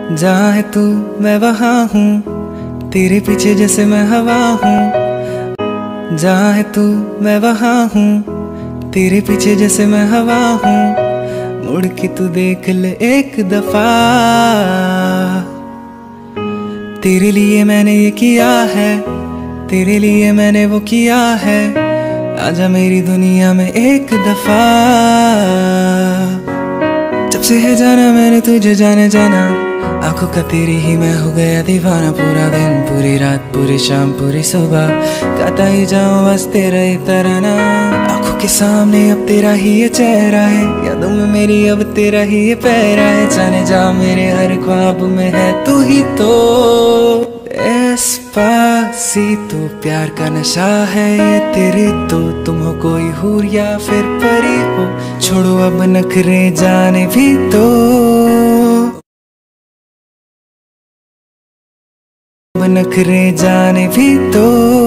जहाँ है तू मैं वहाँ हूँ, तेरे पीछे जैसे मैं हवा हूँ। जहाँ है तू मैं वहाँ हूँ, तेरे पीछे जैसे मैं हवा हूँ। मुड़ के तू देख ले एक दफा, तेरे लिए मैंने ये किया है, तेरे लिए मैंने वो किया है। आजा मेरी दुनिया में एक दफा। जब से है जाना मैंने तुझे जाने जाना, आंखों का तेरी ही मैं हो गया दीवाना। पूरा दिन पूरी रात पूरी शाम पूरी सुबह गाता ही जाऊं बस तेरा ही तराना। आंखों के सामने अब तेरा ही ये चेहरा है, यादों में मेरी अब तेरा ही ये पहरा है। जाने जा मेरे हर ख्वाब में है तू ही तो। एस्पासीतो प्यार का नशा है ये तेरे तो। तुम हो कोई हूर या फिर परी हो, छोड़ो अब नखरे जाने भी तो। नखरे जाने भी तो।